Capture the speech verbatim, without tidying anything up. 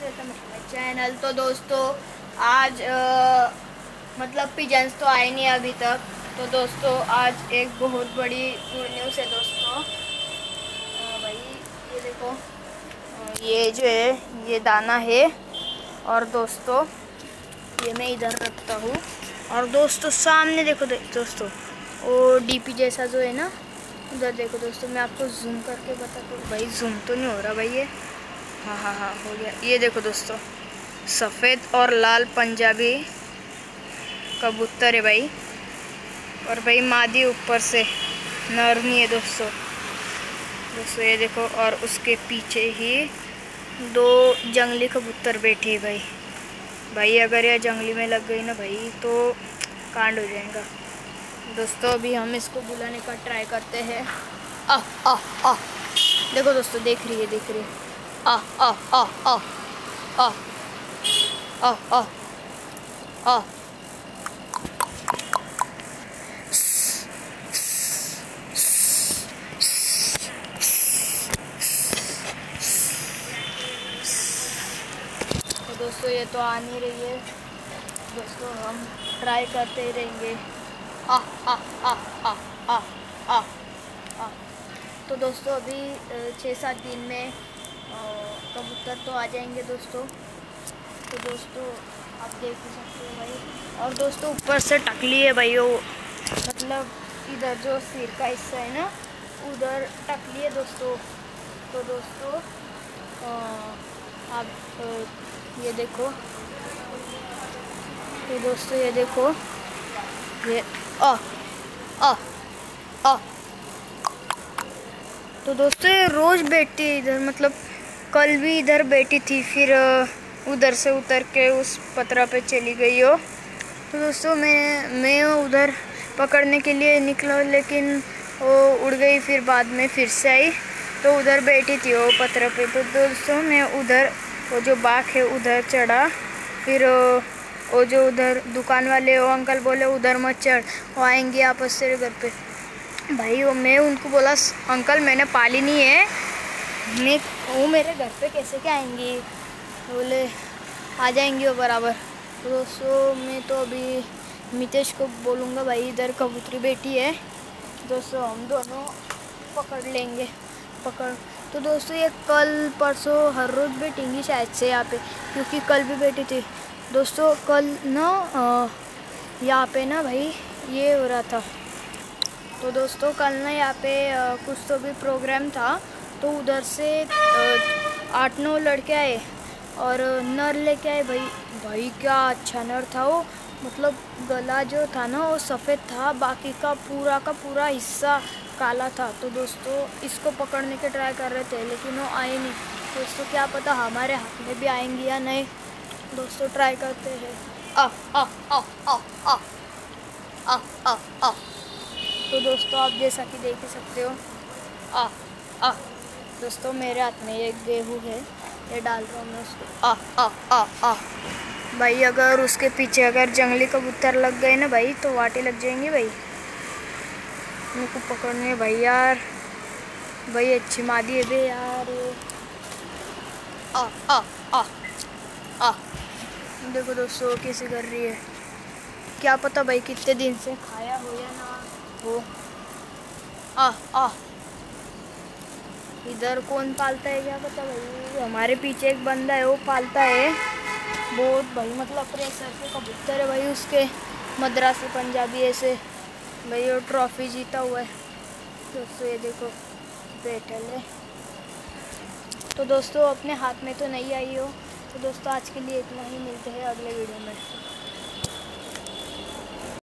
Welcome my channel. तो दोस्तों आज आ, मतलब पिजन्स तो आए नहीं अभी तक। तो दोस्तों आज एक बहुत बड़ी गुड न्यूज़ है दोस्तों। आ, भाई ये देखो, आ, ये जो है ये दाना है और दोस्तों ये मैं इधर रखता हूँ। और दोस्तों सामने देखो दे, दोस्तों वो डीपी जैसा जो है ना, उधर देखो दोस्तों। मैं आपको जूम करके बताता हूँ। भाई जूम तो नहीं हो रहा भाई, ये हाँ हाँ हाँ हो गया। ये देखो दोस्तों, सफ़ेद और लाल पंजाबी कबूतर है भाई। और भाई मादी ऊपर से, नर नहीं है दोस्तों। दोस्तों ये देखो, और उसके पीछे ही दो जंगली कबूतर बैठे हैं भाई। भाई अगर यह जंगली में लग गई ना भाई तो कांड हो जाएगा दोस्तों। अभी हम इसको बुलाने का ट्राई करते हैं। आ आ आ देखो दोस्तों, देख रही है देख रही है आ आ आ आ आ आ आ आ तो दोस्तों ये तो आ नहीं रही है दोस्तों, हम ट्राई करते ही रहेंगे। आ आ आ आ आ आ आ तो दोस्तों अभी छः सात दिन में कबूतर तो आ जाएंगे दोस्तों। तो दोस्तों आप देख ही सकते हो भाई। और दोस्तों ऊपर से टकली है भाई, वो मतलब इधर जो सिर का हिस्सा है ना, उधर टकली है दोस्तों। तो दोस्तों आप ये देखो, तो दोस्तों ये देखो, ये आ आ आ तो दोस्तों ये रोज़ बैठती है इधर, मतलब कल भी इधर बैठी थी, फिर उधर से उतर के उस पतरा पे चली गई हो। तो दोस्तों मैं मैं उधर पकड़ने के लिए निकला, लेकिन वो उड़ गई। फिर बाद में फिर से आई तो उधर बैठी थी वो पतरा पे। तो दोस्तों मैं उधर वो जो बाग है उधर चढ़ा। फिर वो जो उधर दुकान वाले वो अंकल बोले उधर मत चढ़, वो आएंगे आपस तेरे घर पे। भाई वो मैं उनको बोला अंकल मैंने पाली नहीं है, मैं वो मेरे घर पे कैसे क्या आएंगी? बोले आ जाएंगी वो बराबर। तो दोस्तों मैं तो अभी मितेश को बोलूँगा भाई इधर कबूतरी बेटी है दोस्तों, हम दोनों पकड़ लेंगे पकड़। तो दोस्तों ये कल परसों हर रोज़ बैठेंगी शायद से यहाँ पे, क्योंकि कल भी बैठी थी दोस्तों। कल ना यहाँ पे ना भाई ये हो रहा था। तो दोस्तों कल ना यहाँ पे आ, कुछ तो भी प्रोग्राम था, तो उधर से आठ नौ लड़के आए और नर लेके आए भाई। भाई क्या अच्छा नर था वो, मतलब गला जो था ना वो सफ़ेद था, बाकी का पूरा का पूरा हिस्सा काला था। तो दोस्तों इसको पकड़ने के ट्राई कर रहे थे, लेकिन वो आए नहीं दोस्तों। क्या पता हमारे हाथ में भी आएंगी या नहीं दोस्तों, ट्राई करते हैं। आ आ आ आ आ आ आ आ तो दोस्तों आप जैसा कि देख ही सकते हो, आ आ दोस्तों मेरे हाथ में एक गेहूँ है, ये डाल रहा हूँ मैं उसको। आ आ आ आ भाई अगर उसके पीछे अगर जंगली कबूतर लग गए ना भाई तो वाटे लग जाएंगे भाई। मेरे को पकड़ने है भाई यार, भाई अच्छी मादी है बे यार। आ आ आ आ देखो दोस्तों कैसे कर रही है, क्या पता भाई कितने दिन से खाया हो या ना हो। आ आ इधर कौन पालता है क्या पता भाई, हमारे पीछे एक बंदा है वो पालता है बहुत भाई, मतलब प्रेशर के कबूतर है भाई उसके, मद्रासी पंजाबी ऐसे भाई। वो ट्रॉफी जीता हुआ है दोस्तों, ये देखो बैठल है। तो दोस्तों अपने हाथ में तो नहीं आई हो। तो दोस्तों आज के लिए इतना ही, मिलते हैं अगले वीडियो में।